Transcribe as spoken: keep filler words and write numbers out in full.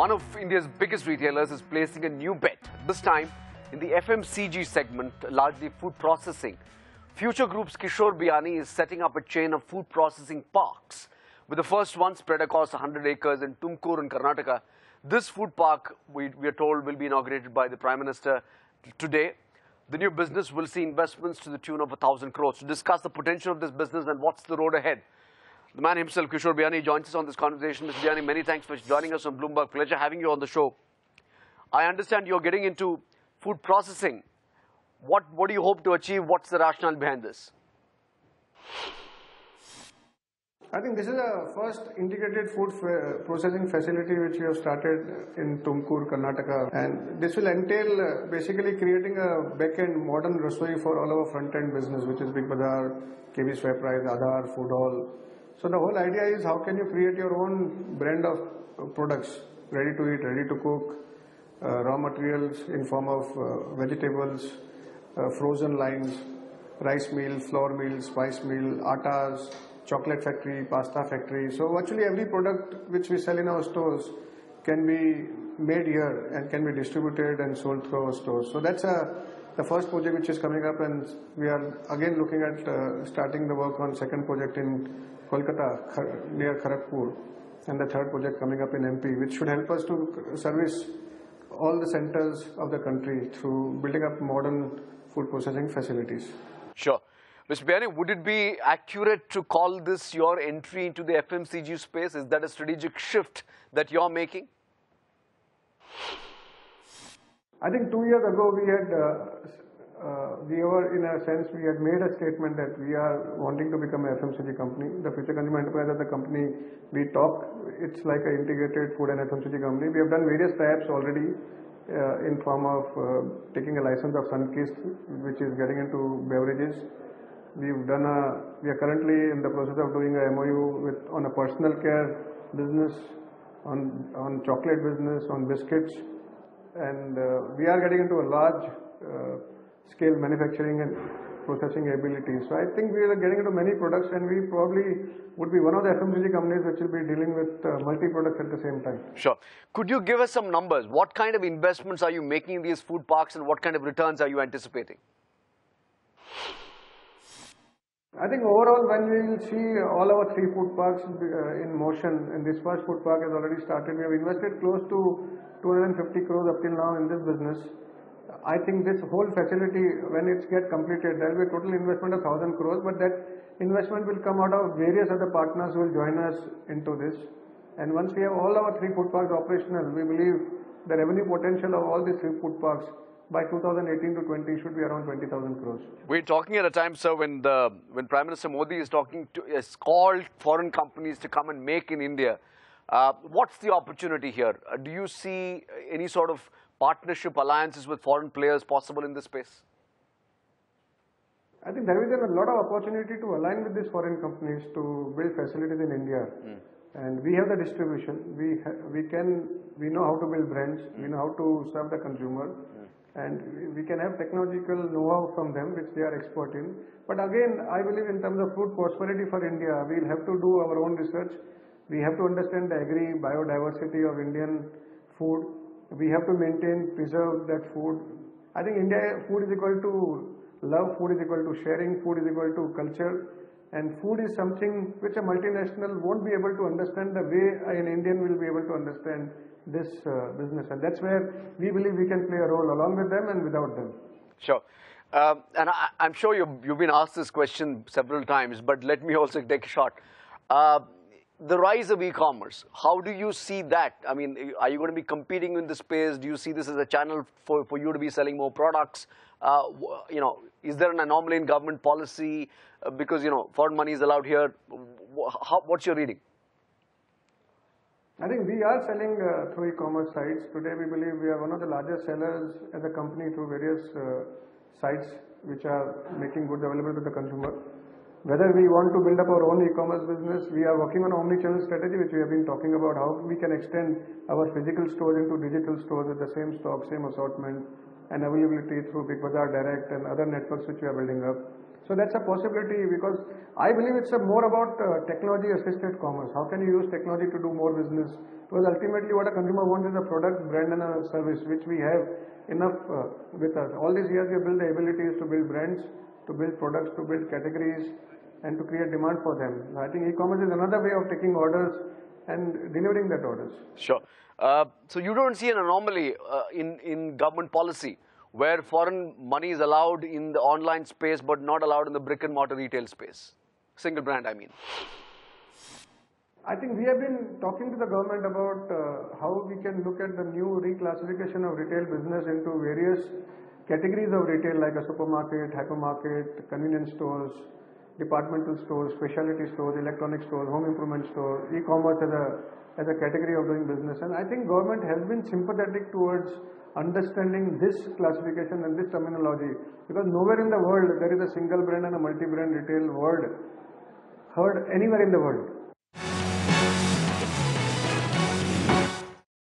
One of India's biggest retailers is placing a new bet, this time in the F M C G segment, largely food processing. Future Group's Kishore Biyani is setting up a chain of food processing parks, with the first one spread across one hundred acres in Tumkur in Karnataka. This food park, we, we are told, will be inaugurated by the Prime Minister today. The new business will see investments to the tune of one thousand crores. To discuss the potential of this business and what's the road ahead, the man himself, Kishore Biyani, joins us on this conversation. Mister Biyani, many thanks for joining us on Bloomberg. Pleasure having you on the show. I understand you're getting into food processing. What, what do you hope to achieve? What's the rationale behind this? I think this is a first integrated food processing facility which we have started in Tumkur, Karnataka. And this will entail uh, basically creating a back-end modern rasoi for all our front-end business, which is Big Bazaar, K V Swap Price, Aadhaar, Food Hall. So the whole idea is how can you create your own brand of products, ready to eat, ready to cook, uh, raw materials in form of uh, vegetables, uh, frozen lines, rice meal, flour meal, spice meal, attas, chocolate factory, pasta factory. So virtually every product which we sell in our stores can be made here and can be distributed and sold through our stores. So that's a, the first project which is coming up, and we are again looking at uh, starting the work on second project in Kolkata near Kharagpur, and the third project coming up in M P, which should help us to service all the centers of the country through building up modern food processing facilities. Sure. Mister Biyani, would it be accurate to call this your entry into the F M C G space? Is that a strategic shift that you're making? I think two years ago we had, uh, uh, we were in a sense, we had made a statement that we are wanting to become an F M C G company. The Future Consumer Enterprise as a company, we talk, it's like an integrated food and F M C G company. We have done various types already uh, in form of uh, taking a license of Sunkist, which is getting into beverages. We've done a, we are currently in the process of doing a M O U with, on a personal care business, on, on chocolate business, on biscuits, and uh, we are getting into a large uh, scale manufacturing and processing ability. So I think we are getting into many products, and we probably would be one of the F M C G companies which will be dealing with uh, multi-products at the same time. Sure. Could you give us some numbers? What kind of investments are you making in these food parks, and what kind of returns are you anticipating? I think overall, when we will see all our three food parks uh, in motion, and this first food park has already started, we have invested close to two hundred fifty crores up till now in this business. I think this whole facility, when it's get completed, there will be a total investment of one thousand crores, but that investment will come out of various other partners who will join us into this. And once we have all our three food parks operational, we believe the revenue potential of all these three food parks by two thousand eighteen to twenty should be around twenty thousand crores. We're talking at a time, sir, when the when Prime Minister Modi is talking to, is called foreign companies to come and make in India. Uh, what's the opportunity here? Uh, do you see any sort of partnership alliances with foreign players possible in this space? I think there is a lot of opportunity to align with these foreign companies to build facilities in India. Mm. And we have the distribution. We we can we know how to build brands. Mm. We know how to serve the consumer. Mm. And we can have technological know-how from them, which they are expert in. But again, I believe in terms of food prosperity for India, we'll have to do our own research. We have to understand the agri biodiversity of Indian food. We have to maintain, preserve that food. I think India, food is equal to love, food is equal to sharing, food is equal to culture. And food is something which a multinational won't be able to understand the way an Indian will be able to understand this uh, business, and that's where we believe we can play a role along with them and without them. Sure. Um, and I, I'm sure you've, you've been asked this question several times, but let me also take a shot. Uh, the rise of e-commerce, how do you see that? I mean, are you going to be competing in this space? Do you see this as a channel for, for you to be selling more products? Uh, you know, is there an anomaly in government policy uh, because, you know, foreign money is allowed here? How, what's your reading? I think we are selling uh, through e-commerce sites. Today we believe we are one of the largest sellers as a company through various uh, sites which are making goods available to the consumer. Whether we want to build up our own e-commerce business, we are working on an omni-channel strategy which we have been talking about, how we can extend our physical stores into digital stores with the same stock, same assortment and availability through Big Bazaar Direct and other networks which we are building up. So So that's a possibility, because I believe it's a more about uh, technology assisted commerce. How can you use technology to do more business? Because ultimately what a consumer wants is a product, brand and a service, which we have enough uh, with us. All these years we have built the abilities to build brands, to build products, to build categories, and to create demand for them. I think e-commerce is another way of taking orders and delivering that orders. Sure. Uh, so you don't see an anomaly uh, in, in government policy where foreign money is allowed in the online space but not allowed in the brick and mortar retail space? Single brand, I mean. I think we have been talking to the government about uh, how we can look at the new reclassification of retail business into various categories of retail, like a supermarket, hypermarket, convenience stores, departmental stores, specialty stores, electronic stores, home improvement store, e-commerce as a, as a category of doing business. And I think government has been sympathetic towards understanding this classification and this terminology, because nowhere in the world there is a single brand and a multi-brand retail word heard anywhere in the world.